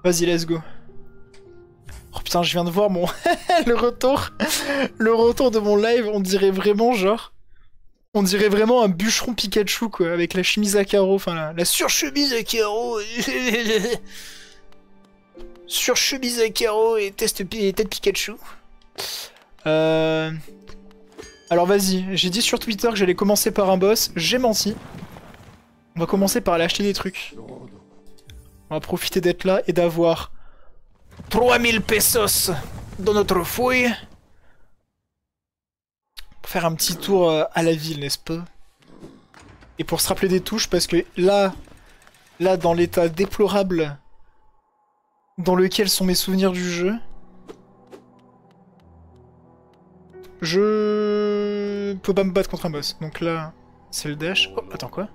Vas-y, let's go. Oh putain, je viens de voir mon... le retour. Le retour de mon live, on dirait vraiment genre... On dirait vraiment un bûcheron Pikachu, quoi, avec la chemise à carreaux, enfin la surchemise à carreaux. Surchemise à carreaux et tête Pikachu. Alors vas-y, j'ai dit sur Twitter que j'allais commencer par un boss, j'ai menti. On va commencer par aller acheter des trucs. On va profiter d'être là et d'avoir 3000 pesos dans notre fouille. Pour faire un petit tour à la ville, n'est-ce pas? Et pour se rappeler des touches, parce que là dans l'état déplorable dans lequel sont mes souvenirs du jeu, je peux pas me battre contre un boss. Donc là, c'est le dash. Oh, attends, quoi?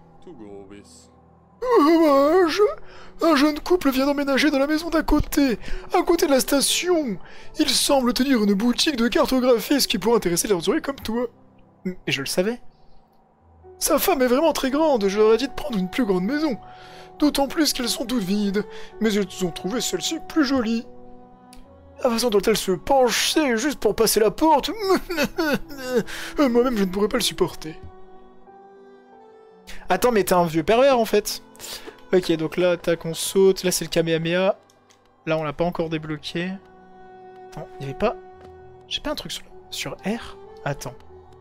Un jeune couple vient d'emménager dans la maison d'à côté de la station. Il semble tenir une boutique de cartographie, ce qui pourrait intéresser les aventuriers comme toi. Et je le savais. Sa femme est vraiment très grande, je leur ai dit de prendre une plus grande maison. D'autant plus qu'elles sont toutes vides, mais ils ont trouvé celle-ci plus jolie. La façon dont elle se penche, c'est juste pour passer la porte. Moi-même, je ne pourrais pas le supporter. Attends, mais t'es un vieux pervers, en fait. Ok, donc là, tac, on saute. Là, c'est le Kamehameha. Là, on l'a pas encore débloqué. Attends, il y avait pas... J'ai pas un truc sur R? Attends.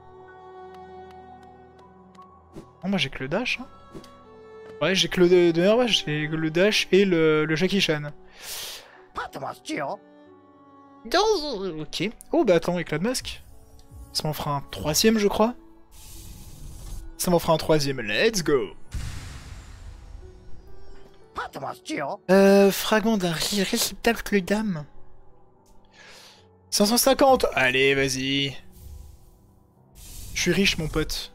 Non, moi, j'ai que le dash, hein. Ouais, j'ai que le... Ouais, j'ai le dash et le Jackie Chan. Ok. Oh, bah attends, éclat de masque. Ça m'en fera un troisième, je crois. Ça m'en fera un troisième. Let's go. Fragment d'un réceptacle d'âme. 550. Allez, vas-y. Je suis riche, mon pote.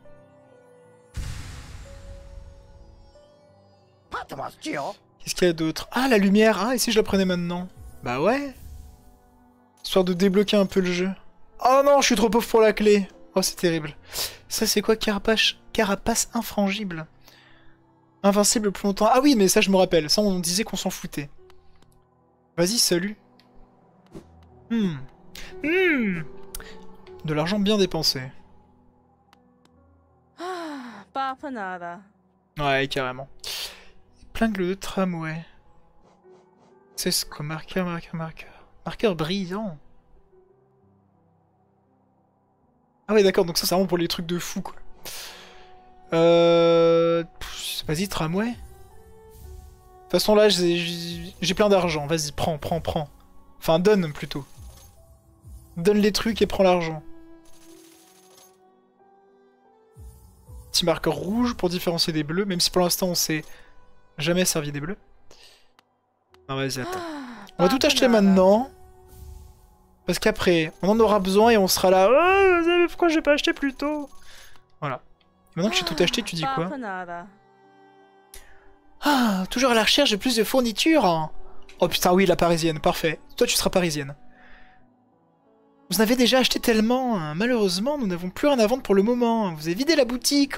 Qu'est-ce qu'il y a d'autre? Ah, la lumière. Ah, et si je la prenais maintenant? Bah ouais. Histoire de débloquer un peu le jeu. Oh non, je suis trop pauvre pour la clé. Oh, c'est terrible. Ça, c'est quoi? Carapace infrangible. Invincible plus longtemps. Ah oui, mais ça, je me rappelle. Ça, on disait qu'on s'en foutait. Vas-y, salut. De l'argent bien dépensé. Ouais, carrément. Épingle de tramway. C'est ce que marqueur. Marqueur brillant. Ah ouais, d'accord, donc ça, c'est vraiment pour les trucs de fou, quoi. Vas-y, tramway. De toute façon, là, j'ai plein d'argent. Vas-y, prends. Enfin, donne, plutôt. Donne les trucs et prends l'argent. Petit marqueur rouge pour différencier des bleus, même si pour l'instant, on s'est jamais servi des bleus. Non, vas-y, attends. On va tout acheter maintenant. Parce qu'après, on en aura besoin et on sera là. Oh, pourquoi j'ai pas acheté plus tôt? Voilà. Et maintenant que j'ai tout acheté, tu dis quoi? Ah, toujours à la recherche de plus de fournitures. Oh putain, oui, la parisienne, parfait. Toi, tu seras parisienne. Vous en avez déjà acheté tellement. Malheureusement, nous n'avons plus rien à vendre pour le moment. Vous avez vidé la boutique.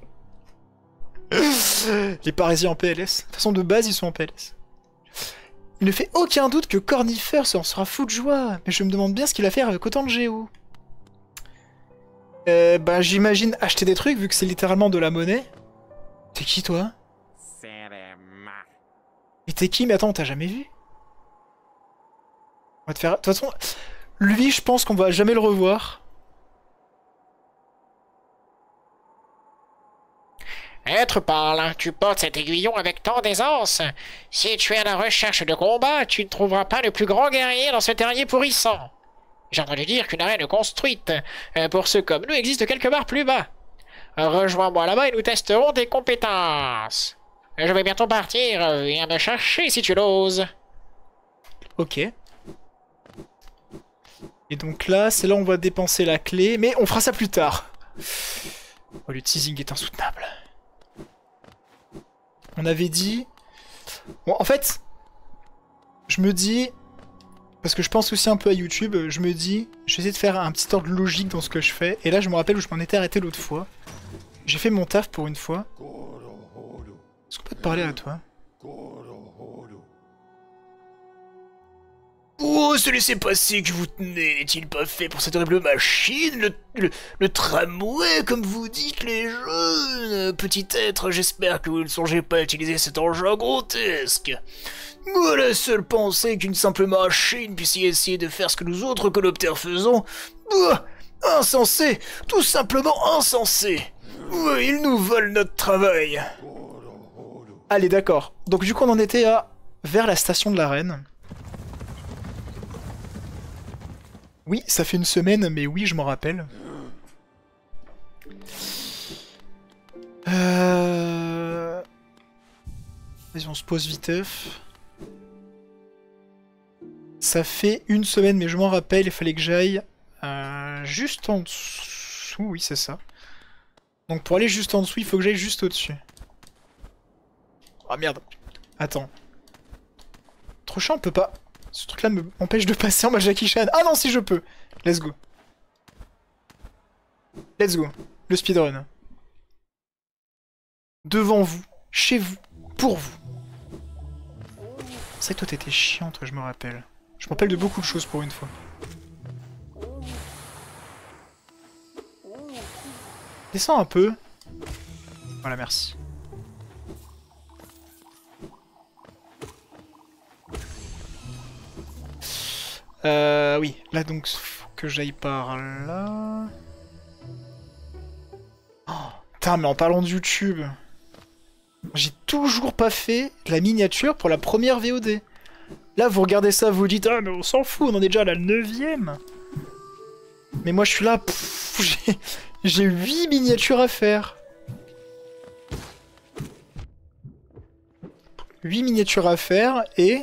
Les Parisiens en PLS. De toute façon, de base, ils sont en PLS. Il ne fait aucun doute que Cornifer en sera fou de joie. Mais je me demande bien ce qu'il a fait avec autant de géo. Bah, j'imagine acheter des trucs, vu que c'est littéralement de la monnaie. T'es qui, toi? Mais t'es qui? Mais attends, on t'a jamais vu? On va te faire... De toute façon, lui, je pense qu'on va jamais le revoir. Être parle, tu portes cet aiguillon avec tant d'aisance. Si tu es à la recherche de combat, tu ne trouveras pas le plus grand guerrier dans ce terrier pourrissant. J'ai entendu dire qu'une arène construite pour ceux comme nous existe quelque part plus bas. Rejoins-moi là-bas et nous testerons tes compétences. Je vais bientôt partir, viens me chercher si tu l'oses. Ok. Et donc là, c'est là où on va dépenser la clé, mais on fera ça plus tard. Oh, le teasing est insoutenable. On avait dit... Bon, en fait, je me dis... Parce que je pense aussi un peu à YouTube, je me dis... Je vais essayer de faire un petit ordre logique dans ce que je fais. Et là, je me rappelle où je m'en étais arrêté l'autre fois. J'ai fait mon taf pour une fois. Est-ce qu'on peut te parler à toi? Oh, ce laissez-passer que vous tenez n'est-il pas fait pour cette horrible machine, le tramway, comme vous dites, les jeunes? Petit être, j'espère que vous ne songez pas à utiliser cet engin grotesque. Moi, la seule pensée qu'une simple machine puisse y essayer de faire ce que nous autres coloptères faisons... insensé, tout simplement insensé. Ouais, ils nous volent notre travail. Allez, d'accord. Donc du coup, on en était à... vers la station de la Reine. Oui, ça fait une semaine, mais oui, je m'en rappelle. Vas-y, on se pose viteuf. Ça fait une semaine, mais je m'en rappelle, il fallait que j'aille juste en dessous. Oui, c'est ça. Donc pour aller juste en dessous, il faut que j'aille juste au-dessus. Ah merde. Attends. Trop chiant, on peut pas... Ce truc-là m'empêche de passer en mode Jackie Chan. Ah non, si je peux. Let's go. Let's go. Le speedrun. Devant vous. Chez vous. Pour vous. C'est vrai que toi t'étais chiant, toi, je me rappelle. Je me rappelle de beaucoup de choses pour une fois. Descends un peu. Voilà, merci. Oui, là donc, faut que j'aille par là. Oh, putain, mais en parlant de YouTube, j'ai toujours pas fait la miniature pour la première VOD. Là, vous regardez ça, vous dites, ah, mais on s'en fout, on en est déjà à la 9ème. Mais moi, je suis là, j'ai 8 miniatures à faire. 8 miniatures à faire, et...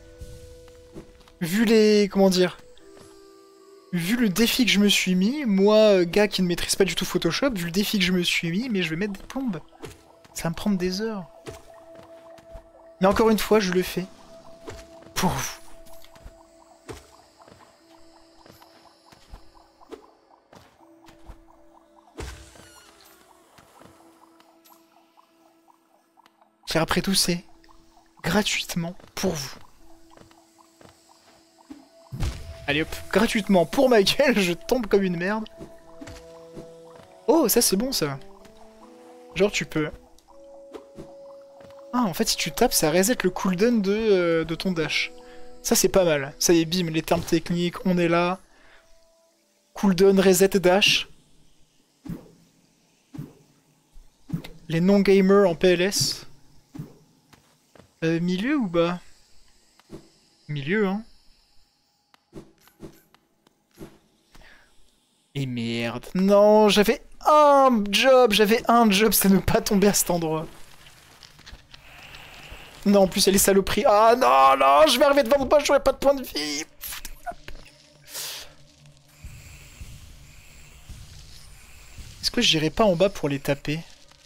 vu les... comment dire... vu le défi que je me suis mis, moi, gars qui ne maîtrise pas du tout Photoshop, vu le défi que je me suis mis, mais je vais mettre des plombes. Ça va me prendre des heures. Mais encore une fois, je le fais. Pour vous. Car après tout, c'est gratuitement pour vous. Allez hop, gratuitement pour ma gueule, je tombe comme une merde. Oh, ça c'est bon ça. Genre tu peux... Ah, en fait si tu tapes, ça reset le cooldown de ton dash. Ça c'est pas mal. Ça y est, bim, les termes techniques, on est là. Cooldown, reset, dash. Les non-gamers en PLS. Milieu ou bas? Milieu, hein. Et merde. Non, j'avais un job, c'est ne pas tomber à cet endroit. Non, en plus, il y a les saloperies. Ah non, non, je vais arriver devant moi, j'aurai pas de points de vie. Est-ce que j'irai pas en bas pour les taper?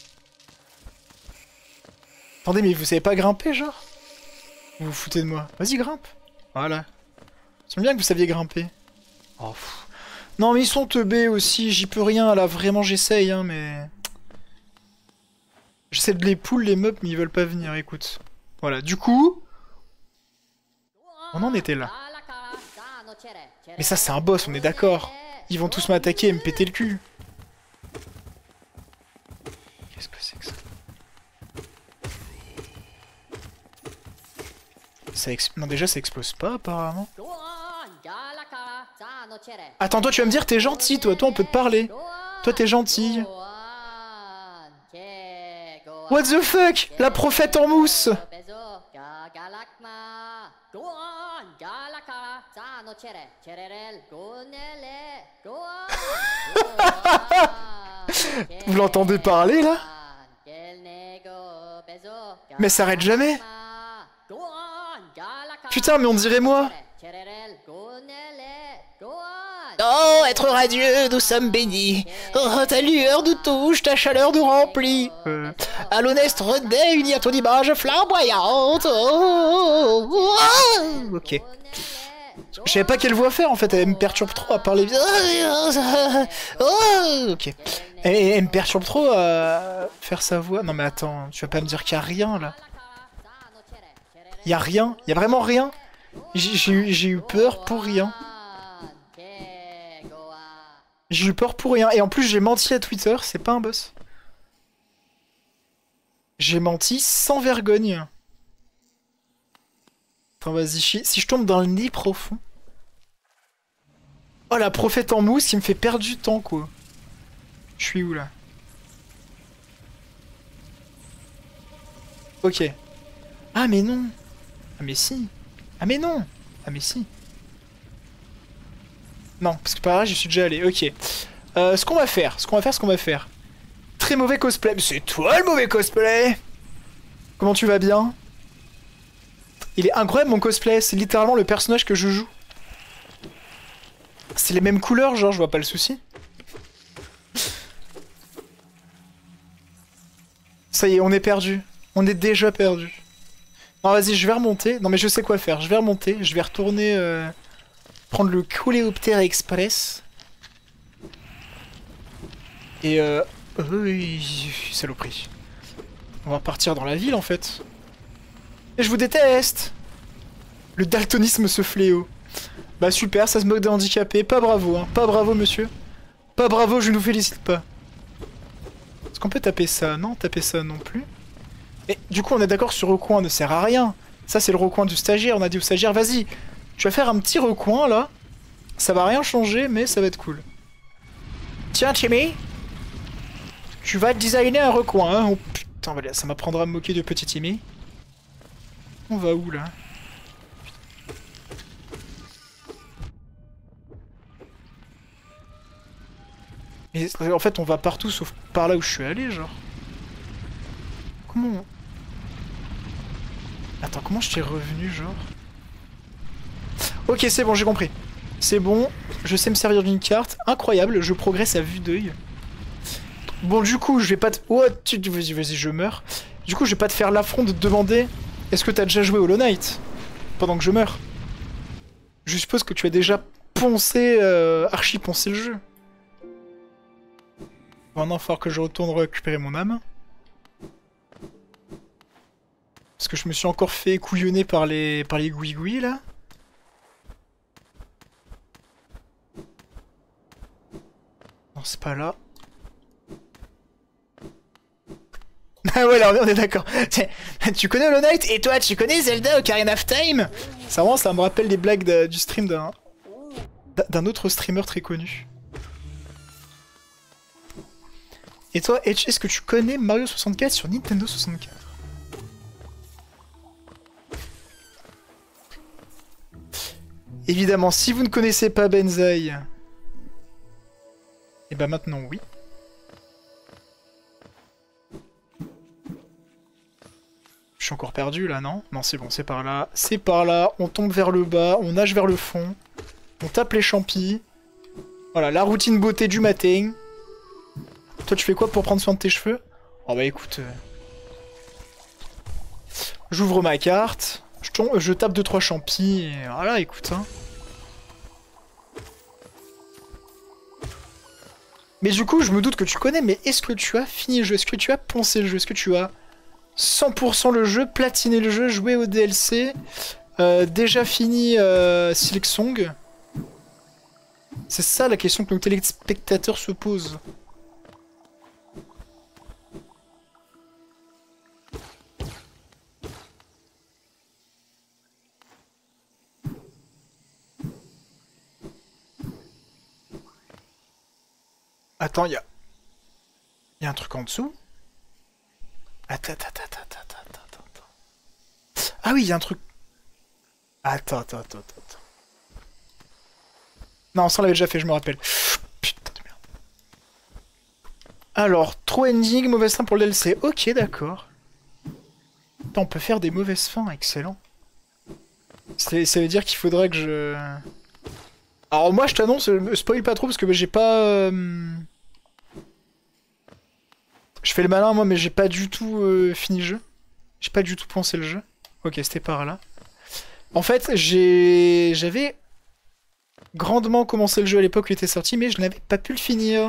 Attendez, mais vous savez pas grimper, genre? Vous vous foutez de moi. Vas-y, grimpe. Voilà. C'est bien que vous saviez grimper. Oh, pff. Non, mais ils sont teubés aussi, j'y peux rien, là, vraiment, j'essaye, hein, mais... J'essaie de les pull, les mobs, mais ils veulent pas venir, écoute. Voilà, du coup... On en était là. Mais ça, c'est un boss, on est d'accord. Ils vont tous m'attaquer et me péter le cul. Qu'est-ce que c'est que ça? Non, déjà, ça explose pas, apparemment. Attends, toi, tu vas me dire, t'es gentil, toi, on peut te parler. Toi, t'es gentil. What the fuck? La prophète en mousse. Vous l'entendez parler, là? Mais ça arrête jamais. Putain, mais on dirait moi. Oh, être radieux, nous sommes bénis. Oh, ta lueur nous touche, ta chaleur nous remplit. À l'honnête René, unis à ton image flamboyante. Oh, oh, oh. Ok. Je savais pas quelle voix faire en fait, elle me perturbe trop à parler. Oh, ok. Elle me perturbe trop à faire sa voix. Non mais attends, tu vas pas me dire qu'il y a rien là. Il y a rien, il y a vraiment rien. J'ai eu peur pour rien. J'ai eu peur pour rien. Et en plus, j'ai menti à Twitter, c'est pas un boss. J'ai menti sans vergogne. Attends, vas-y, si je tombe dans le nid profond. Oh, la prophète en mousse qui me fait perdre du temps, quoi. Je suis où, là? Ok. Ah, mais non. Ah, mais si. Ah, mais non. Ah, mais si. Non, parce que par là, j'y suis déjà allé. Ok. Ce qu'on va faire. Très mauvais cosplay. C'est toi le mauvais cosplay. Comment tu vas bien? Il est incroyable mon cosplay. C'est littéralement le personnage que je joue. C'est les mêmes couleurs, genre, je vois pas le souci. Ça y est, on est perdu. On est déjà perdu. Non, vas-y, je vais remonter. Non, mais je sais quoi faire. Je vais remonter. Je vais retourner prendre le Coléoptère Express. Et oui, saloperie. On va partir dans la ville en fait. Et je vous déteste. Le daltonisme, ce fléau. Bah super, ça se moque des handicapés. Pas bravo, hein. Pas bravo, monsieur. Pas bravo, je ne vous félicite pas. Est-ce qu'on peut taper ça? Non, taper ça non plus. Et du coup, on est d'accord sur recoin ne sert à rien. Ça, c'est le recoin du stagiaire. On a dit au stagiaire, vas-y, tu vas faire un petit recoin là. Ça va rien changer, mais ça va être cool. Tiens, Timmy. Tu vas designer un recoin, hein. Oh putain, ça m'apprendra à me moquer de petit Timmy. On va où là? Mais en fait, on va partout sauf par là où je suis allé, genre. Comment... Attends, comment je t'ai revenu, genre? Ok, c'est bon, j'ai compris. C'est bon, je sais me servir d'une carte. Incroyable, je progresse à vue d'œil. Bon, du coup, je vais pas te... Oh, vas-y, je meurs. Du coup, je vais pas te faire l'affront de te demander est-ce que t'as déjà joué Hollow Knight pendant que je meurs. Je suppose que tu as déjà poncé, archi-poncé le jeu. Maintenant, il va falloir que je retourne récupérer mon âme. Parce que je me suis encore fait couillonner par les gouigouis, là. Non, c'est pas là. Ah ouais, là, on est d'accord. Tu connais Hollow Knight? Et toi, tu connais Zelda Ocarina of Time? Ça me rappelle les blagues du stream d'un autre streamer très connu. Et toi, Edge, est-ce que tu connais Mario 64 sur Nintendo 64? Évidemment, si vous ne connaissez pas Benzaï, et bah maintenant oui. Je suis encore perdu là, non? Non, c'est bon, c'est par là. C'est par là, on tombe vers le bas, on nage vers le fond, on tape les champis. Voilà, la routine beauté du matin. Toi, tu fais quoi pour prendre soin de tes cheveux? Oh bah écoute... J'ouvre ma carte, je tape 2-3 champis, et voilà, écoute, hein. Mais du coup, je me doute que tu connais, mais est-ce que tu as fini le jeu? Est-ce que tu as poncé le jeu? Est-ce que tu as 100% le jeu, platiné le jeu, joué au DLC, déjà fini Silksong? C'est ça la question que nos téléspectateurs se posent. Attends, il y a un truc en dessous? Attends. Ah oui, il y a un truc... Attends. Non, ça on l'avait déjà fait, je me rappelle. Putain de merde. Alors, trop ending, mauvaise fin pour le DLC. Ok, d'accord. Attends, on peut faire des mauvaises fins, excellent. Ça veut dire qu'il faudrait que je... Alors moi, je t'annonce, spoil pas trop, parce que j'ai pas... Je fais le malin, moi, mais j'ai pas du tout fini le jeu. J'ai pas du tout pensé le jeu. Ok, c'était par là. En fait, j'avais grandement commencé le jeu à l'époque où il était sorti, mais je n'avais pas pu le finir.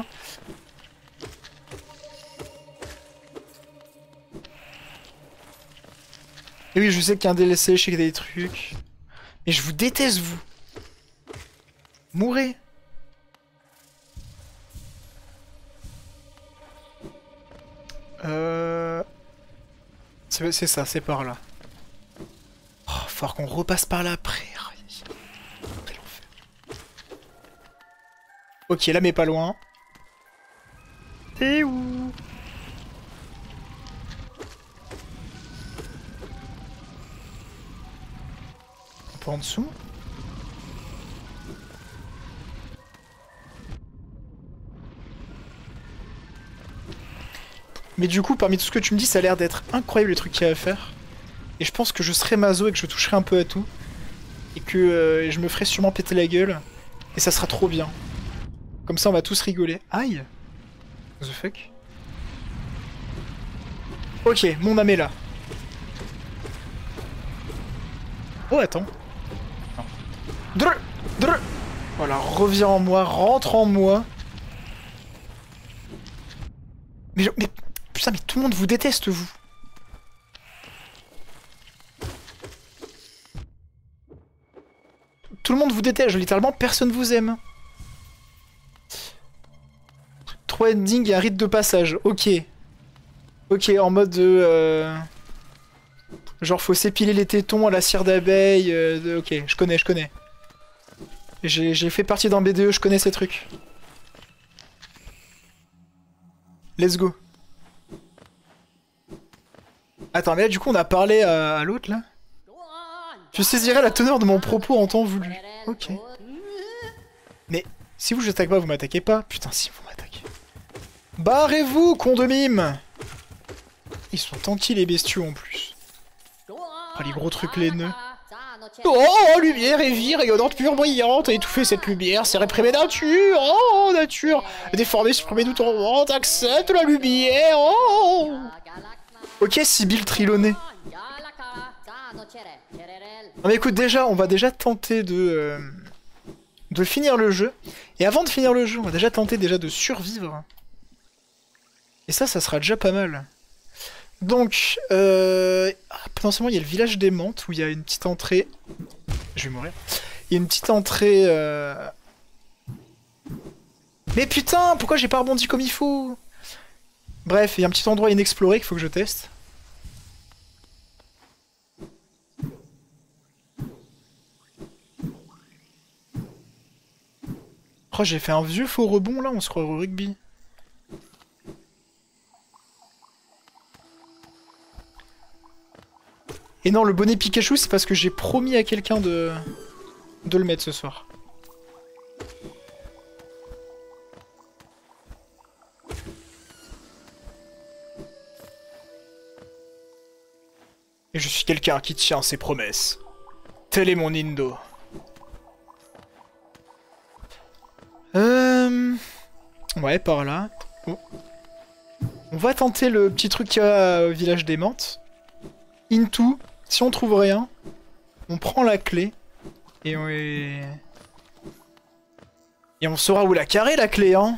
Et oui, je sais qu'il y a un DLC, je sais qu'il y a des trucs. Mais je vous déteste, vous. Mourez. C'est ça, c'est par là. Oh, faut falloir qu'on repasse par là après. Quel enfer. Ok, là mais pas loin. T'es où? Un peu en dessous. Mais du coup, parmi tout ce que tu me dis, ça a l'air d'être incroyable les trucs qu'il y a à faire. Et je pense que je serai maso et que je toucherai un peu à tout. Et que je me ferai sûrement péter la gueule. Et ça sera trop bien. Comme ça, on va tous rigoler. Aïe! What the fuck? Ok, mon âme est là. Oh, attends. Non. Drrr, drrr. Voilà, reviens en moi, rentre en moi. Mais putain, mais tout le monde vous déteste, vous. Tout le monde vous déteste, littéralement, personne vous aime. 3 endings et un rite de passage, ok. Ok, en mode genre faut s'épiler les tétons à la cire d'abeille, ok, je connais. J'ai fait partie d'un BDE, je connais ces trucs. Let's go. Attends, mais là du coup on a parlé à l'autre là. Je saisirai la teneur de mon propos en temps voulu. Ok. Mais si vous je t'attaque pas, vous m'attaquez pas. Putain si vous m'attaquez. Barrez-vous, con de mime. Ils sont tranquilles les bestiaux en plus. Oh, les gros trucs laineux. Oh, lumière et vie, rayonnante, pure, brillante, étouffer cette lumière, c'est réprimer nature, oh, nature, déformer, supprimer tout en vente, accepte la lumière, oh. Ok, Sibylle Trilonnet. Non mais écoute, déjà, on va déjà tenter de finir le jeu. Et avant de finir le jeu, on va déjà tenter déjà de survivre. Et ça sera déjà pas mal. Donc, potentiellement il y a le village des Mantes où il y a une petite entrée. Je vais mourir. Il y a une petite entrée. Mais putain, pourquoi j'ai pas rebondi comme il faut? Bref, il y a un petit endroit inexploré qu'il faut que je teste. Oh, j'ai fait un vieux faux rebond là, on se croirait au rugby. Et non, le bonnet Pikachu, c'est parce que j'ai promis à quelqu'un de le mettre ce soir. Et je suis quelqu'un qui tient ses promesses. Tel est mon Indo. Ouais, par là. Oh. On va tenter le petit truc qu'il y a au village des Mantes. Into. Si on trouve rien, on prend la clé. Et on saura où la carrer, la clé, hein.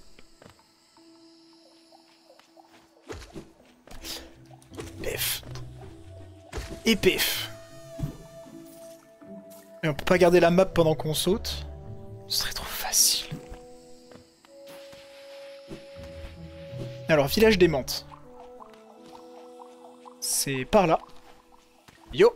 Pef. Et pef. Et on peut pas garder la map pendant qu'on saute. Ce serait trop facile. Alors, village des Mantes. C'est par là. Yo!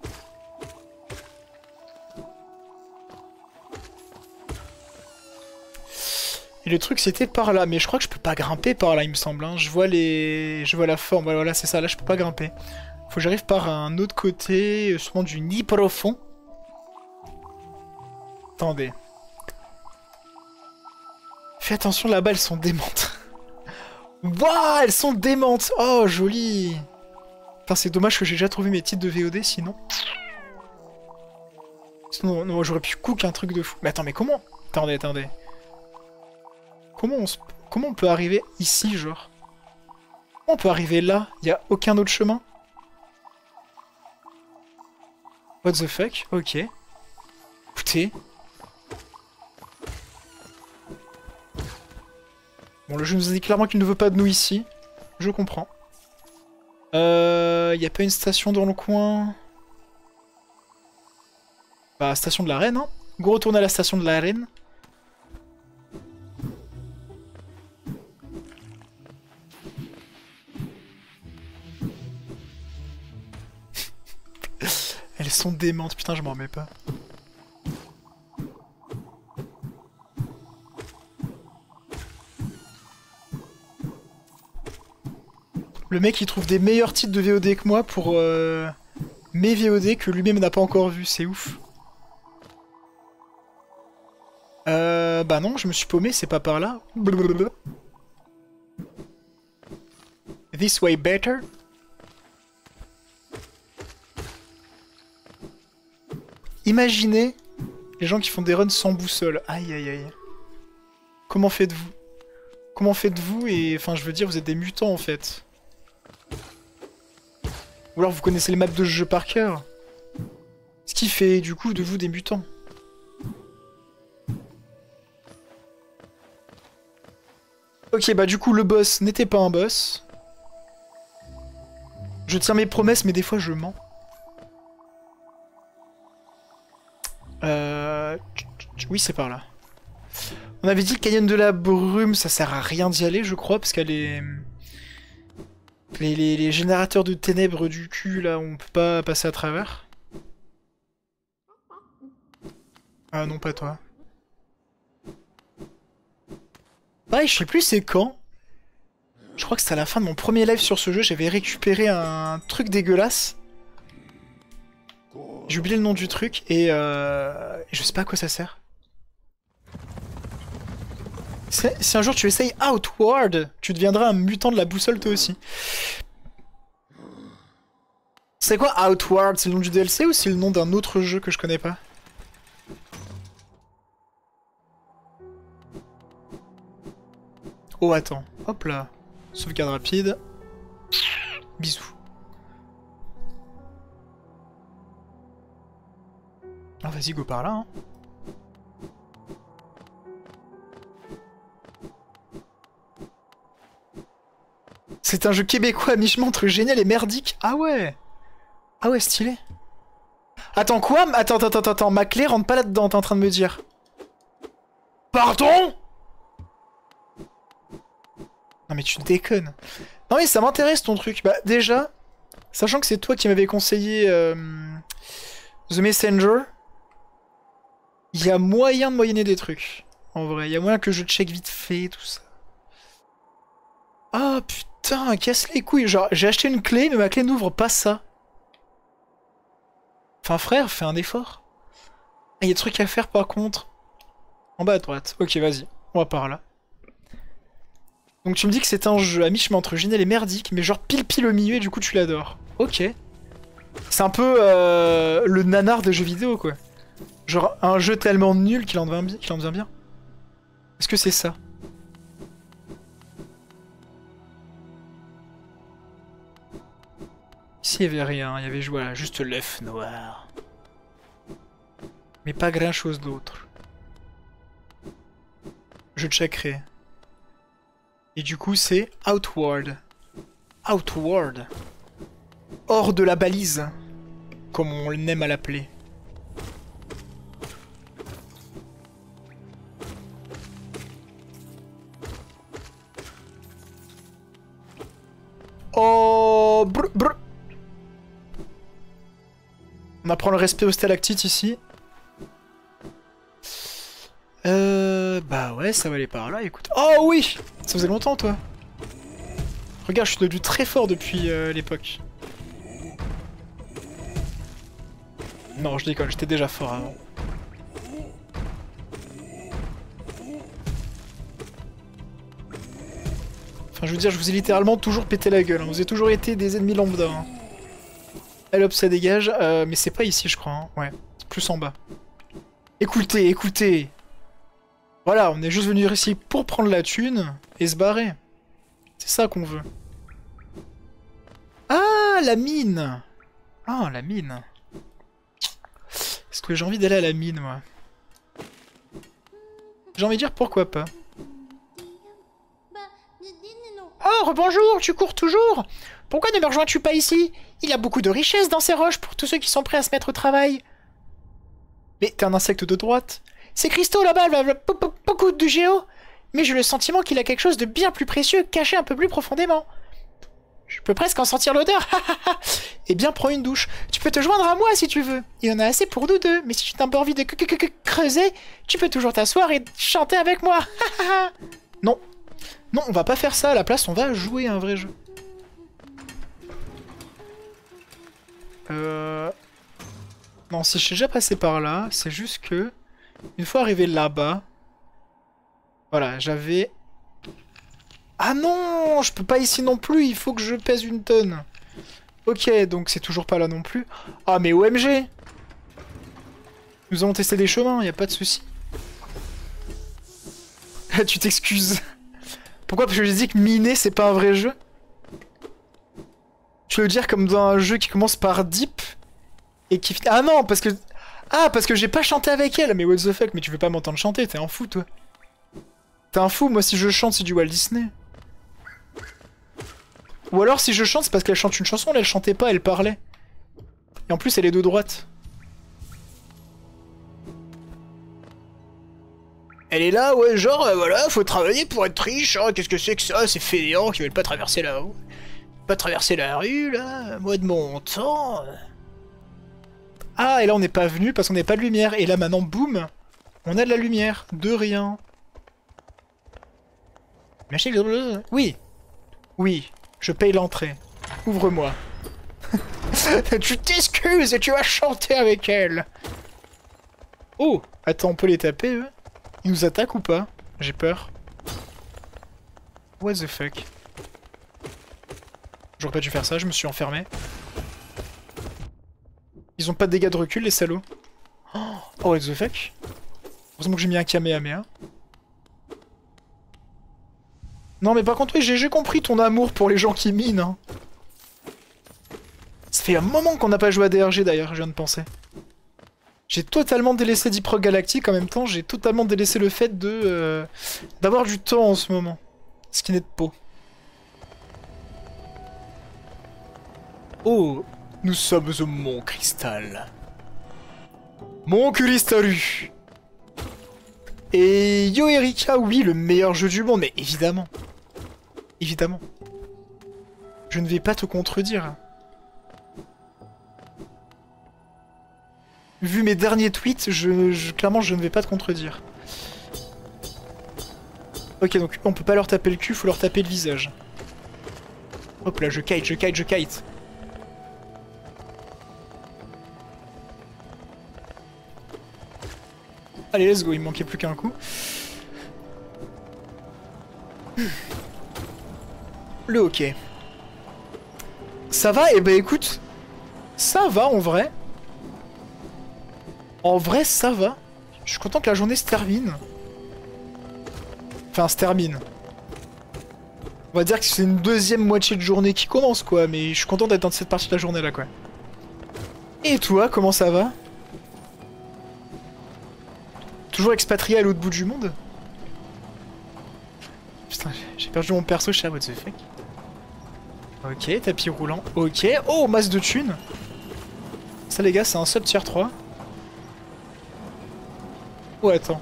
Et le truc c'était par là, mais je crois que je peux pas grimper par là il me semble. Hein. Je vois la forme, voilà c'est ça, là je peux pas grimper. Faut que j'arrive par un autre côté, sûrement du nid profond. Attendez. Fais attention là-bas, elles sont démentes. Waouh, elles sont démentes. Oh, joli. Putain, c'est dommage que j'ai déjà trouvé mes titres de VOD, sinon... Sinon, non, j'aurais pu cook un truc de fou. Mais attends, mais comment? Attendez. Comment on peut arriver ici, genre? Comment on peut arriver là? Y a aucun autre chemin? What the fuck? Ok. Écoutez... Bon, le jeu nous indique clairement qu'il ne veut pas de nous ici. Je comprends. Y a pas une station dans le coin? Bah, station de la reine, hein. Go retourner à la station de la reine. Elles sont démentes, putain, je m'en remets pas. Le mec il trouve des meilleurs titres de VOD que moi pour mes VOD que lui-même n'a pas encore vu, c'est ouf. Bah non, je me suis paumé, c'est pas par là. Blablabla. This way better. Imaginez les gens qui font des runs sans boussole. Aïe aïe aïe. Comment faites-vous? Comment faites-vous? Et enfin je veux dire, vous êtes des mutants en fait. Ou alors vous connaissez les maps de ce jeu par cœur. Ce qui fait du coup de vous des mutants. Ok, bah du coup le boss n'était pas un boss. Je tiens mes promesses mais des fois je mens. Oui c'est par là. On avait dit le canyon de la brume ça sert à rien d'y aller je crois parce qu'elle est... Les générateurs de ténèbres du cul, là, on peut pas passer à travers. Ah non, pas toi. Pareil, je sais plus c'est quand. Je crois que c'était à la fin de mon premier live sur ce jeu, j'avais récupéré un truc dégueulasse. J'ai oublié le nom du truc, et je sais pas à quoi ça sert. Si un jour tu essayes Outward, tu deviendras un mutant de la boussole toi aussi. C'est quoi Outward? C'est le nom du DLC ou c'est le nom d'un autre jeu que je connais pas? Oh attends, hop là. Sauvegarde rapide. Bisous. Ah vas-y go par là hein. C'est un jeu québécois à mi-chemin entre génial et merdique. Ah ouais. Ah ouais, stylé. Attends, quoi? Attends. Ma clé rentre pas là-dedans, t'es en train de me dire. Pardon? Non mais tu déconnes. Non mais ça m'intéresse ton truc. Bah déjà, sachant que c'est toi qui m'avais conseillé The Messenger, il y a moyen de moyenner des trucs. En vrai, il y a moyen que je check vite fait, tout ça. Ah putain, casse les couilles. Genre, j'ai acheté une clé, mais ma clé n'ouvre pas ça. Enfin frère, fais un effort. Il y a des trucs à faire par contre. En bas à droite. Ok, vas-y. On va par là. Donc tu me dis que c'est un jeu à mi-chemin entre génial et merdique, mais genre pile au milieu et du coup tu l'adores. Ok. C'est un peu le nanar des jeux vidéo quoi. Genre un jeu tellement nul qu'il en devient bien. Est-ce que c'est ça? Ici il y avait rien, il y avait voilà, juste l'œuf noir. Mais pas grand chose d'autre. Je checkerai. Et du coup c'est Outward. Outward. Hors de la balise. Comme on aime à l'appeler. Oh brr. On apprend le respect aux stalactites ici. Bah ouais, ça va aller par là, écoute. Oh oui! Ça faisait longtemps, toi. Regarde, je suis devenu très fort depuis l'époque. Non, je déconne, j'étais déjà fort avant. Enfin, je veux dire, je vous ai littéralement toujours pété la gueule. Hein. Vous avez toujours été des ennemis lambda. Hein. Allez hop, ça dégage. Mais c'est pas ici, je crois. Hein. Ouais, c'est plus en bas. Écoutez. Voilà, on est juste venu ici pour prendre la thune et se barrer. C'est ça qu'on veut. Ah, la mine! Ah, la mine. Est-ce que j'ai envie d'aller à la mine, moi? J'ai envie de dire pourquoi pas. Oh, rebonjour, tu cours toujours? Pourquoi ne me rejoins-tu pas ici? Il y a beaucoup de richesses dans ces roches pour tous ceux qui sont prêts à se mettre au travail. Mais t'es un insecte de droite. C'est Christo là-bas, beaucoup de géo. Mais j'ai le sentiment qu'il a quelque chose de bien plus précieux caché un peu plus profondément. Je peux presque en sentir l'odeur. Eh bien, prends une douche. Tu peux te joindre à moi si tu veux. Il y en a assez pour nous deux. Mais si tu n'as pas envie de creuser, tu peux toujours t'asseoir et chanter avec moi. Non. Non, on va pas faire ça. À la place, on va jouer à un vrai jeu. Non, si je suis déjà passé par là, c'est juste que... Une fois arrivé là-bas... Voilà, j'avais... Ah non, je peux pas ici non plus, il faut que je pèse une tonne. Ok, donc c'est toujours pas là non plus. Ah mais OMG! Nous avons testé des chemins, y a pas de souci. Tu t'excuses. Pourquoi? Parce que j'ai dit que miner c'est pas un vrai jeu? Tu veux dire comme dans un jeu qui commence par Deep et qui finit... Ah non, parce que... Ah, parce que j'ai pas chanté avec elle. Mais what the fuck, mais tu veux pas m'entendre chanter, t'es un fou toi. T'es un fou, moi si je chante c'est du Walt Disney. Ou alors si je chante c'est parce qu'elle chante une chanson, elle chantait pas, elle parlait. Et en plus elle est de droite. Elle est là, ouais, genre, voilà, faut travailler pour être riche, hein, qu'est-ce que c'est que ça, ces fainéants qui veulent pas traverser la rue. Pas traverser la rue, là, moi de mon temps... Ah, et là on n'est pas venu parce qu'on n'est pas de lumière, et là maintenant, boum, on a de la lumière, de rien. Oui. Oui, je paye l'entrée. Ouvre-moi. Tu t'excuses et tu vas chanter avec elle. Oh, attends, on peut les taper, eux? Ils nous attaquent ou pas? J'ai peur. What the fuck? J'aurais pas dû faire ça, je me suis enfermé. Ils ont pas de dégâts de recul, les salauds. Oh, what the fuck? Heureusement que j'ai mis un Kamehameha. Non mais par contre, oui, j'ai compris ton amour pour les gens qui minent. Hein. Ça fait un moment qu'on n'a pas joué à DRG d'ailleurs, je viens de penser. J'ai totalement délaissé Deep Rock Galactic, en même temps j'ai totalement délaissé le fait de d'avoir du temps en ce moment. Ce qui n'est de peau. Oh, nous sommes au Mont Cristal. Mont Cristalu. Et Yo Erika, oui, le meilleur jeu du monde, mais évidemment. Évidemment. Je ne vais pas te contredire. Vu mes derniers tweets, clairement je ne vais pas te contredire. Ok, donc on peut pas leur taper le cul, faut leur taper le visage. Hop là, je kite. Allez, let's go, il me manquait plus qu'un coup. Le hockey. Ça va? Eh ben écoute, ça va en vrai. En vrai, ça va. Je suis content que la journée se termine. Enfin, se termine. On va dire que c'est une deuxième moitié de journée qui commence, quoi. Mais je suis content d'être dans cette partie de la journée, là, quoi. Et toi, comment ça va? Toujours expatrié à l'autre bout du monde? Putain, j'ai perdu mon perso, je sais pas, what the fuck. Ok, tapis roulant. Ok. Oh, masse de thunes. Ça, les gars, c'est un sub tier 3. Oh, attends.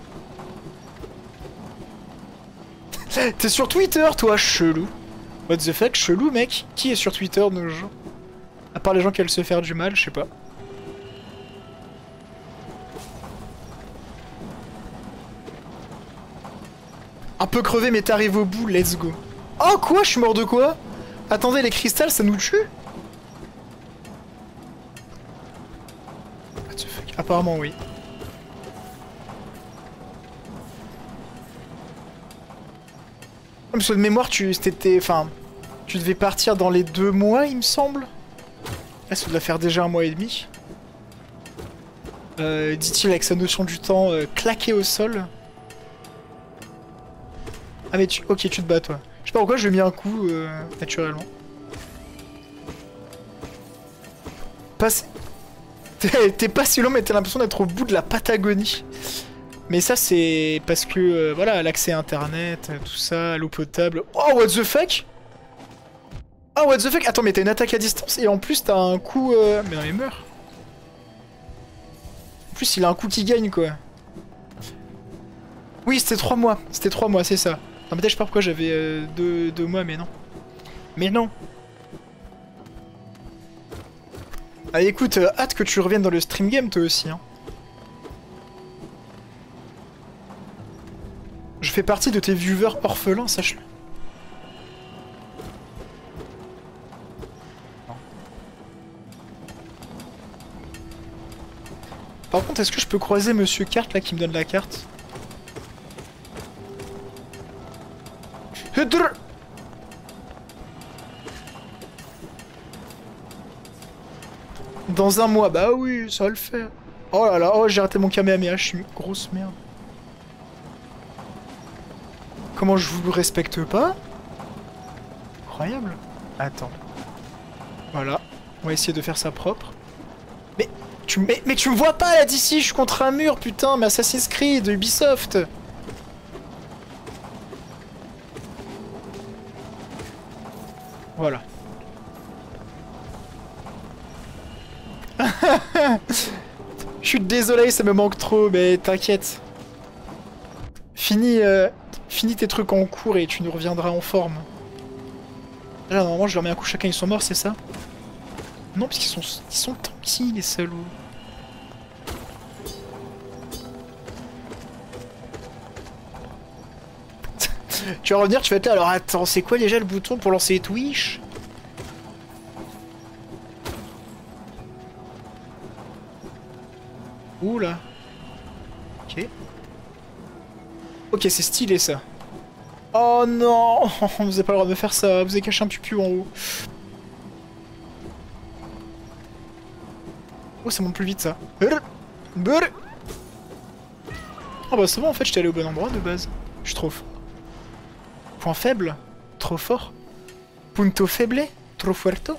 T'es sur Twitter, toi, chelou. What the fuck, chelou, mec? Qui est sur Twitter de nos jours? À part les gens qui veulent se faire du mal, je sais pas. Un peu crevé, mais t'arrives au bout, let's go. Oh, quoi? Je suis mort de quoi? Attendez, les cristals, ça nous tue? What the fuck? Apparemment, oui. Parce que de mémoire, tu devais partir dans les 2 mois, il me semble. Là, ça doit faire déjà 1 mois et demi. Dit-il avec sa notion du temps claqué au sol. Ah mais ok, tu te bats toi. Je sais pas pourquoi je lui ai mis un coup naturellement. T'es pas si long mais t'as l'impression d'être au bout de la Patagonie. Mais ça c'est parce que voilà, l'accès à internet, tout ça, l'eau potable. Oh what the fuck? Oh what the fuck? Attends mais t'as une attaque à distance et en plus t'as un coup... Mais non mais meurs. En plus, il a un coup qui gagne, quoi. Oui, c'était 3 mois. C'était 3 mois, c'est ça. Non, mais je sais pas pourquoi j'avais 2 mois, mais non. Mais non. Allez, écoute, hâte que tu reviennes dans le stream game, toi aussi, hein. Je fais partie de tes viewers orphelins, sache-le. Par contre, est-ce que je peux croiser Monsieur Carte, là, qui me donne la carte? Dans un mois, bah oui, ça va le faire. Oh là là, oh j'ai raté mon Kamehameha, je suis une grosse merde. Comment je vous respecte pas? Incroyable. Attends. Voilà, on va essayer de faire ça propre. Mais tu me vois pas là d'ici, je suis contre un mur, putain, mais Assassin's Creed, Ubisoft. Voilà. Je suis désolé, ça me manque trop, mais t'inquiète. Finis tes trucs en cours et tu nous reviendras en forme. Là, normalement, je leur mets un coup chacun, ils sont morts, c'est ça? Non, parce qu'ils sont tanky, les salauds. Tu vas revenir, tu vas être là, alors attends, c'est quoi déjà le bouton pour lancer Twitch? Ouh là. Ok. Ok, c'est stylé ça. Oh non, vous avez pas le droit de faire ça, vous avez caché un pupu en haut. Oh, ça monte plus vite ça. Oh bah c'est bon, en fait j'étais allé au bon endroit de base. Je suis trop fort. Point faible? Trop fort? Punto faible? Trop fuerto?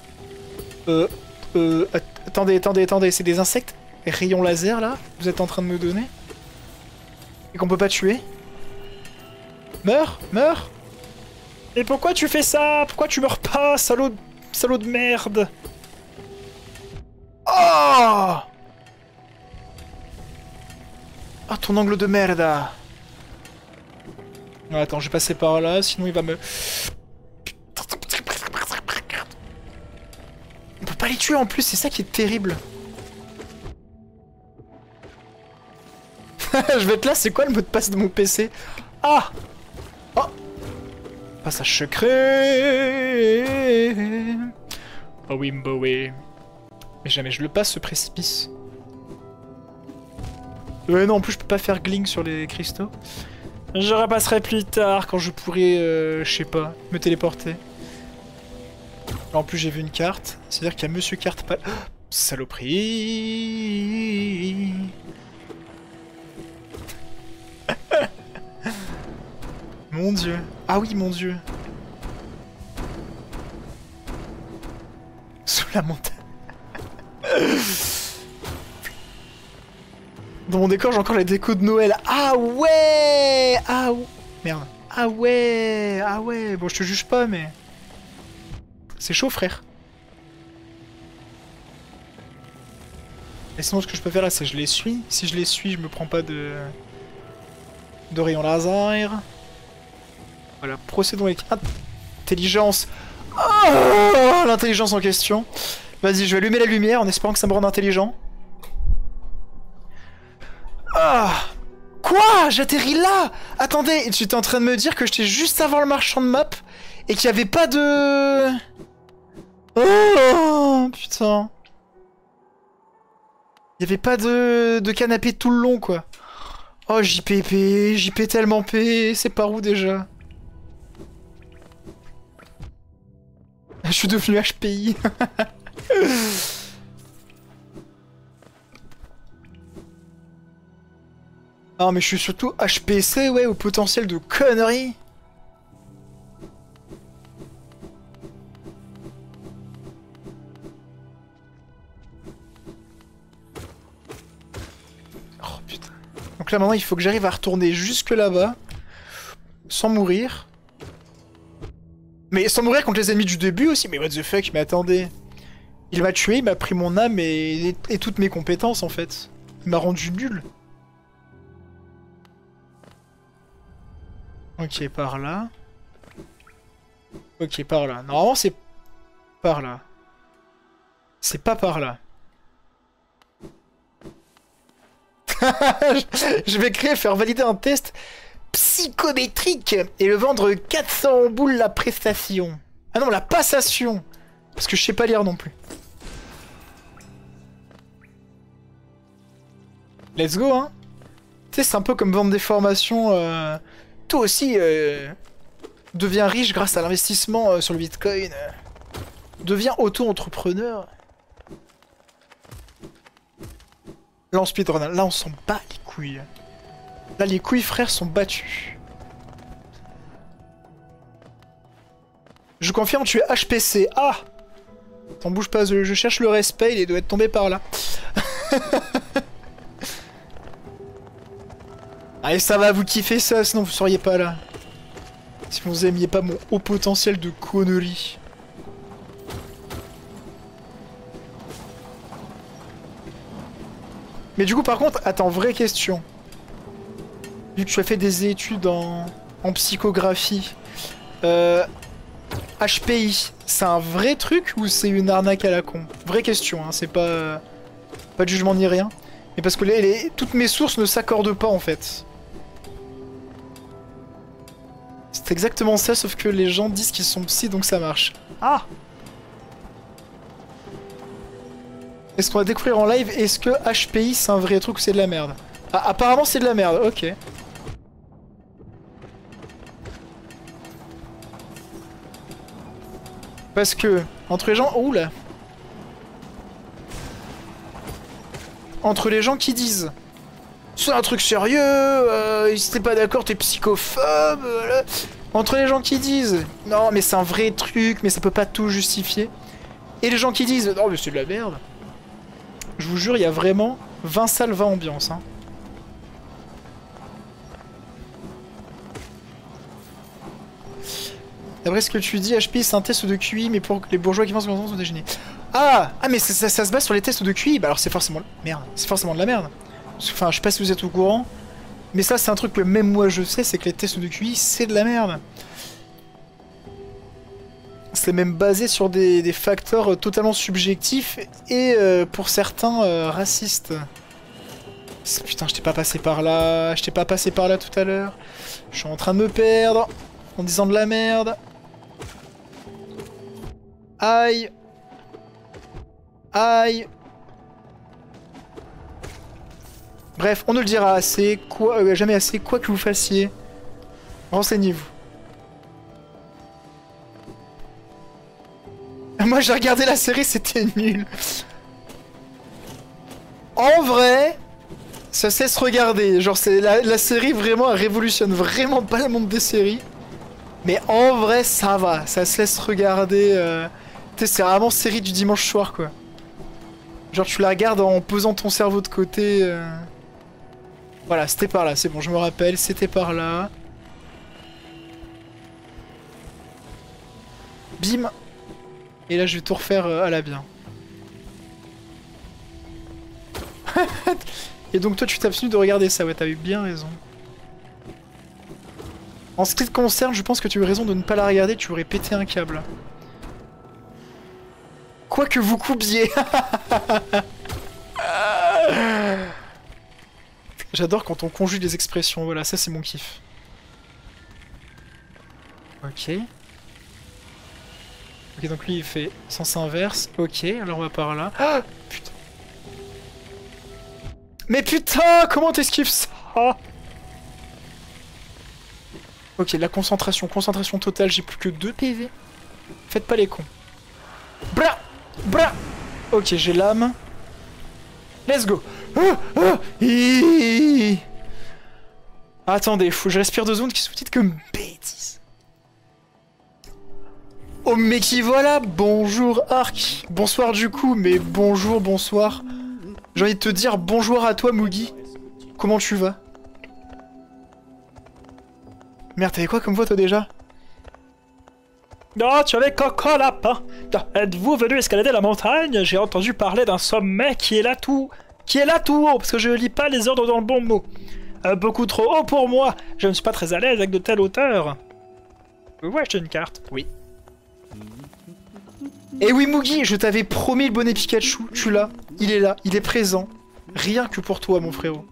Attendez, c'est des insectes? Rayons laser là? Vous êtes en train de me donner? Et qu'on peut pas tuer? Meurs? Meurs? Et pourquoi tu fais ça? Pourquoi tu meurs pas, salaud de merde? Oh! Ah, ton angle de merde. Non, attends, je vais passer par là, sinon il va me... On peut pas les tuer en plus, c'est ça qui est terrible. Je vais être là, c'est quoi le mot de passe de mon PC? Ah! Oh! Passage secret! Oh oui, bah oui. Mais jamais je le passe, ce précipice. Ouais, non, en plus je peux pas faire gling sur les cristaux. Je repasserai plus tard, quand je pourrai, je sais pas, me téléporter. En plus j'ai vu une carte, c'est-à-dire qu'il y a Monsieur Carte pas... Oh, saloperie. Mon dieu. Ah oui, mon dieu. Sous la montagne. Dans mon décor, j'ai encore les décos de Noël. Ah ouais! Ah ouais! Merde. Ah ouais! Ah ouais! Bon, je te juge pas, mais... C'est chaud, frère. Et sinon, ce que je peux faire là, c'est que je les suis. Si je les suis, je me prends pas de rayon laser. Voilà, procédons avec intelligence. Oh, l'intelligence en question. Vas-y, je vais allumer la lumière en espérant que ça me rende intelligent. Ah! Quoi? J'atterris là? Attendez, tu étais en train de me dire que j'étais juste avant le marchand de map et qu'il n'y avait pas de... Oh, putain. Il n'y avait pas de canapé tout le long, quoi. Oh, JP tellement P, c'est par où déjà? Je suis devenu HPI. Ah, mais je suis surtout HPC, ouais, au potentiel de conneries. Oh putain. Donc là maintenant il faut que j'arrive à retourner jusque là-bas. Sans mourir. Mais sans mourir contre les ennemis du début aussi, mais what the fuck, mais attendez. Il m'a tué, il m'a pris mon âme et toutes mes compétences en fait. Il m'a rendu nul. Ok, par là. Ok, par là. Normalement, c'est par là. C'est pas par là. Je vais faire valider un test psychométrique et le vendre 400 boules la prestation. Ah non, la passation. Parce que je sais pas lire non plus. Let's go, hein. Tu sais, c'est un peu comme vendre des formations. Toi aussi, deviens riche grâce à l'investissement sur le Bitcoin. Deviens auto-entrepreneur. Là, on speedrun. Là, on s'en bat les couilles. Là, les couilles, frères, sont battus. Je confirme, tu es HPC. Ah! T'en bouge pas, je cherche le respect, il doit être tombé par là. Allez, ça va, vous kiffez ça, sinon vous seriez pas là. Si vous aimiez pas mon haut potentiel de conneries. Mais du coup, par contre, attends, vraie question. Vu que tu as fait des études en psychographie, HPI, c'est un vrai truc ou c'est une arnaque à la con? Vraie question, hein, c'est pas de jugement ni rien. Mais parce que toutes mes sources ne s'accordent pas en fait. C'est exactement ça, sauf que les gens disent qu'ils sont psy, donc ça marche. Ah! Est-ce qu'on va découvrir en live, est-ce que HPI c'est un vrai truc ou c'est de la merde? Ah, apparemment c'est de la merde, ok. Parce que, entre les gens... Oula! Entre les gens qui disent... C'est un truc sérieux, si t'es pas d'accord, t'es psychophobe... Entre les gens qui disent... Non, mais c'est un vrai truc, mais ça peut pas tout justifier. Et les gens qui disent... Non, mais c'est de la merde. Je vous jure, il y a vraiment 20 salles, 20 ambiances, hein. D'après ce que tu dis, HPI c'est un test de QI, mais pour les bourgeois qui pensent que sont des génies. Ah, mais ça se base sur les tests de QI, bah alors c'est forcément... Merde, c'est forcément de la merde. Enfin, je sais pas si vous êtes au courant, mais ça c'est un truc que même moi je sais, c'est que les tests de QI c'est de la merde. C'est même basé sur des facteurs totalement subjectifs et pour certains racistes. Putain, je t'ai pas passé par là, tout à l'heure. Je suis en train de me perdre en disant de la merde. Aïe. Aïe. Bref, on ne le dira assez, jamais assez, quoi que vous fassiez. Renseignez-vous. Moi j'ai regardé la série, c'était nul. En vrai, ça cesse regarder. Genre c'est la série vraiment, elle révolutionne vraiment pas le monde des séries. Mais en vrai ça va, ça se laisse regarder. Tu sais, c'est vraiment série du dimanche soir quoi. Genre tu la regardes en posant ton cerveau de côté. Voilà, c'était par là, c'est bon, je me rappelle, c'était par là. Bim. Et là je vais tout refaire à la bien. Et donc toi tu t'abstiens de regarder ça, ouais t'as eu bien raison. En ce qui te concerne, je pense que tu as eu raison de ne pas la regarder, tu aurais pété un câble. Quoi que vous coupiez. J'adore quand on conjugue les expressions, voilà, ça c'est mon kiff. Ok. Ok, donc lui il fait sens inverse. Ok, alors on va par là. Ah, putain. Mais putain, comment t'esquives ça? Ok, la concentration totale, j'ai plus que 2 PV. Faites pas les cons. Bra, bra. Ok, j'ai l'âme. Let's go. Attendez, faut que je respire 2 secondes qui sous-titre comme bêtise. Oh mais qui voilà, bonjour Arc. Bonsoir du coup, mais bonjour, bonsoir. J'ai envie de te dire bonjour à toi Mugi. Comment tu vas? Merde, t'avais quoi comme voix toi déjà? Oh, tu avais Coco Lapin. Êtes-vous venu escalader la montagne? J'ai entendu parler d'un sommet qui est là tout qui est là tout haut, parce que je lis pas les ordres dans le bon mot. Beaucoup trop haut pour moi. Je ne suis pas très à l'aise avec de telles hauteurs. Ouais, j'ai une carte. Oui. Eh oui, Mugi, je t'avais promis le bonnet Pikachu. Tu l'as. Il est là. Il est présent. Rien que pour toi, mon frérot.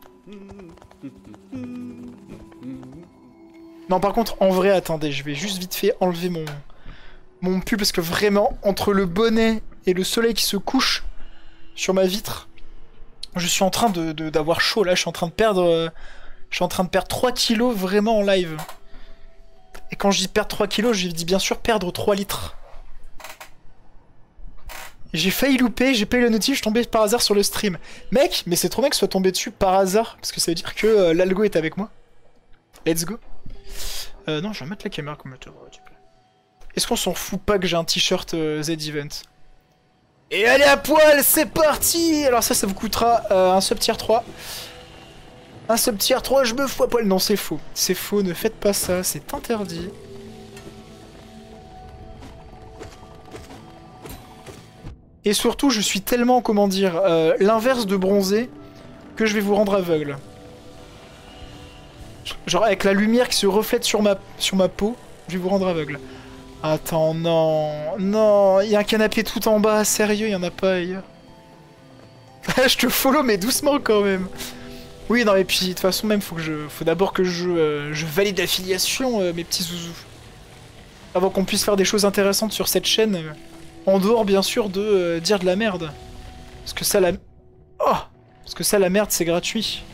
Non, par contre, en vrai, attendez, je vais juste vite fait enlever mon pull parce que vraiment, entre le bonnet et le soleil qui se couche sur ma vitre, je suis en train d'avoir chaud là. Je suis en train de perdre 3 kilos vraiment en live. Et quand je dis perdre 3 kilos, je dis bien sûr perdre 3 litres. J'ai failli louper, j'ai payé le notif, je suis tombé par hasard sur le stream. Mec, mais c'est trop bien que ce soit tombé dessus par hasard, parce que ça veut dire que l'algo est avec moi. Let's go. Non, je vais mettre la caméra comme s'il te plaît. Est-ce qu'on s'en fout pas que j'ai un t-shirt Z-Event? Et allez à poil, c'est parti. Alors ça vous coûtera un sub tier 3. Un sub tier 3, je me fous à poil. Non, c'est faux. C'est faux, ne faites pas ça, c'est interdit. Et surtout, je suis tellement, comment dire, l'inverse de bronzé, que je vais vous rendre aveugle. Genre avec la lumière qui se reflète sur ma peau, je vais vous rendre aveugle. Attends, non, non, il y a un canapé tout en bas, sérieux, il y en a pas ailleurs. Je te follow, mais doucement quand même. Oui, non, et puis de toute façon, même, faut d'abord que je valide l'affiliation, mes petits zouzous. Avant qu'on puisse faire des choses intéressantes sur cette chaîne. En dehors, bien sûr, de dire de la merde. Parce que ça, oh, parce que ça, la merde, c'est gratuit.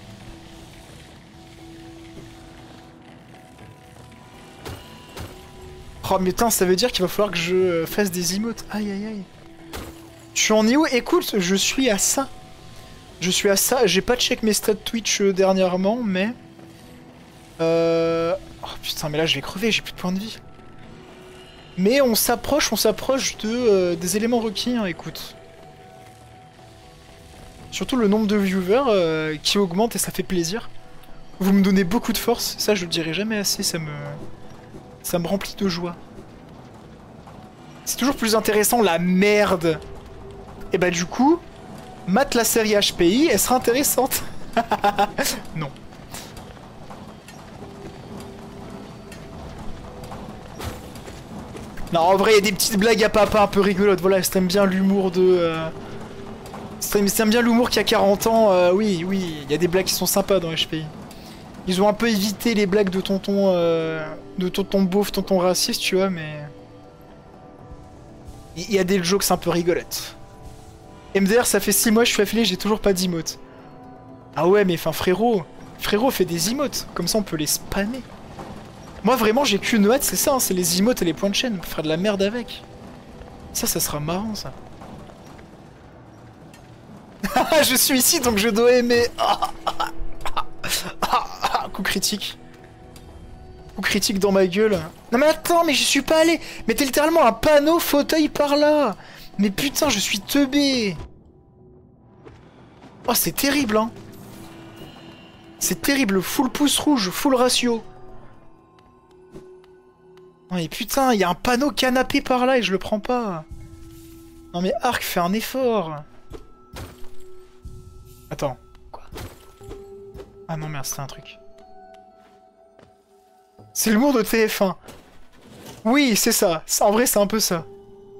Oh, mais putain, ça veut dire qu'il va falloir que je fasse des emotes. Aïe, aïe, aïe. Tu en es où? Écoute, je suis à ça. Je suis à ça. J'ai pas check mes stats Twitch dernièrement, mais... Oh, putain, mais là, je vais crever, j'ai plus de points de vie. Mais on s'approche de des éléments requis, hein, écoute. Surtout le nombre de viewers qui augmente et ça fait plaisir. Vous me donnez beaucoup de force, ça je le dirai jamais assez, ça me remplit de joie. C'est toujours plus intéressant la merde. Et bah du coup, mate la série HPI, elle sera intéressante. Non. Non, en vrai, il y a des petites blagues à papa un peu rigolotes. Voilà, si t'aimes bien l'humour de... Si t'aimes bien l'humour qui a 40 ans, oui, oui, il y a des blagues qui sont sympas dans HPI. Ils ont un peu évité les blagues de tonton beauf, tonton raciste, tu vois, mais... Il y a des jokes un peu rigolotes. MDR, ça fait 6 mois que je suis affilié, j'ai toujours pas d'emote. Ah ouais, mais enfin, frérot fait des emotes. Comme ça, on peut les spammer. Moi vraiment j'ai qu'une hâte, c'est ça, hein, c'est les emotes et les points de chaîne, on peut faire de la merde avec. Ça sera marrant ça. Je suis ici donc je dois aimer. Coup critique. Coup critique dans ma gueule. Non mais attends, mais j'y suis pas allé. Mais t'es littéralement un panneau fauteuil par là. Mais putain, je suis teubé. Oh c'est terrible hein. C'est terrible, full pouce rouge, full ratio. Non mais putain, il y a un panneau canapé par là et je le prends pas. Non mais Arc, fais un effort. Attends. Quoi? Ah non merde, c'était un truc. C'est l'humour de TF1. Oui, c'est ça. En vrai, c'est un peu ça.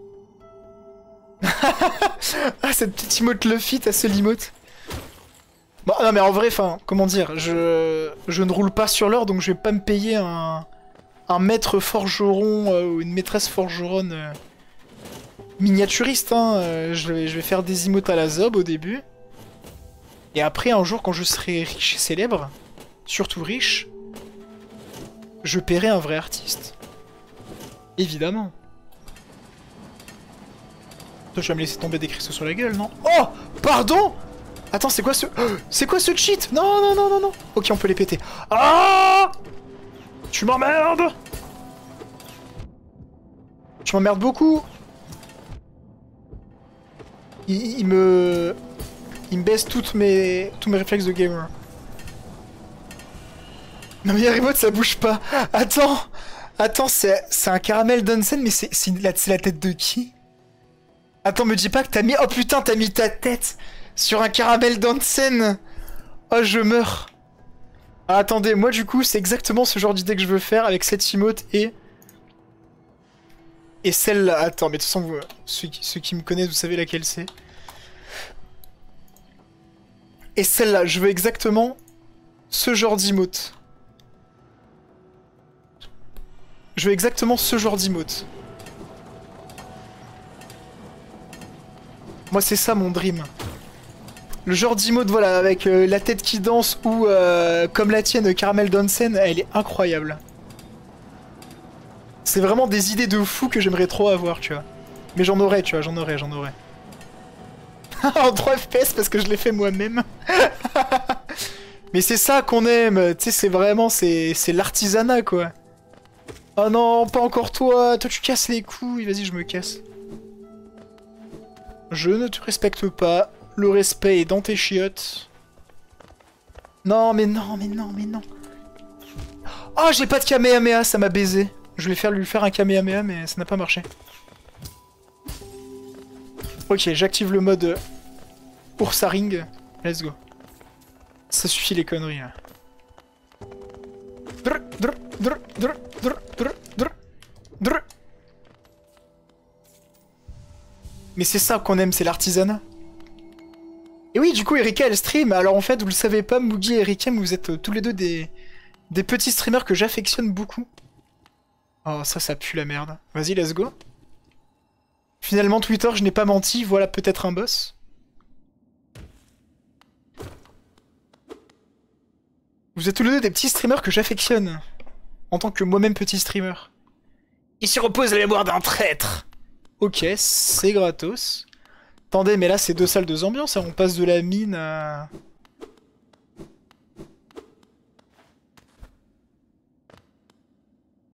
Ah, cette petite emote Luffy, t'as seul emote. Bon, non mais en vrai, enfin, comment dire, je ne roule pas sur l'or, donc je vais pas me payer un maître forgeron ou une maîtresse forgeronne miniaturiste, hein. Je vais faire des emotes à la zob au début. Et après, un jour, quand je serai riche et célèbre, surtout riche, je paierai un vrai artiste. Évidemment. Toi, je vais me laisser tomber des cristaux sur la gueule, non? Oh! Pardon! Attends, c'est quoi ce... C'est quoi ce cheat? Non, non, non, non, non. Ok, on peut les péter. Ah! Tu m'emmerdes! Tu m'emmerdes beaucoup! Il me baisse tous mes réflexes de gamer. Non mais remote ça bouge pas. Attends, c'est un caramel d'Onsen, mais c'est la tête de qui? Attends, me dis pas que t'as mis... Oh putain, t'as mis ta tête Sur un caramel Dansen. Oh, je meurs. Ah, attendez, moi du coup, c'est exactement ce genre d'idée que je veux faire avec cette emote et... Et celle-là. Attends, mais de toute façon, ceux qui me connaissent, vous savez laquelle c'est. Et celle-là, je veux exactement ce genre d'emote. Je veux exactement ce genre d'emote. Moi, c'est ça mon dream. Le genre d'emote, voilà, avec la tête qui danse ou comme la tienne, Caramel Dansen, elle est incroyable. C'est vraiment des idées de fou que j'aimerais trop avoir, tu vois. Mais j'en aurais, tu vois, j'en aurais. En 3 FPS parce que je l'ai fait moi-même. Mais c'est ça qu'on aime, tu sais, c'est vraiment, c'est l'artisanat, quoi. Oh non, pas encore toi, toi tu casses les couilles, vas-y, je me casse. Je ne te respecte pas, le respect est dans tes chiottes. Non, mais non. Oh, j'ai pas de Kamehameha, ça m'a baisé. Je voulais lui faire un Kamehameha, mais ça n'a pas marché. Ok, j'active le mode Ursaring. Let's go. Ça suffit les conneries, là. Mais c'est ça qu'on aime, c'est l'artisanat. Et oui, du coup, Erika, elle stream. Alors en fait, vous le savez pas, Mugi et Erika, mais vous êtes tous les deux des petits streamers que j'affectionne beaucoup. Oh, ça pue la merde. Vas-y, let's go. Finalement, Twitter, je n'ai pas menti. Voilà peut-être un boss. Vous êtes tous les deux des petits streamers que j'affectionne. En tant que moi-même petit streamer. Ici repose la mémoire d'un traître. Ok, c'est gratos. Attendez, mais là, c'est 2 salles de ambiance. Hein. On passe de la mine à...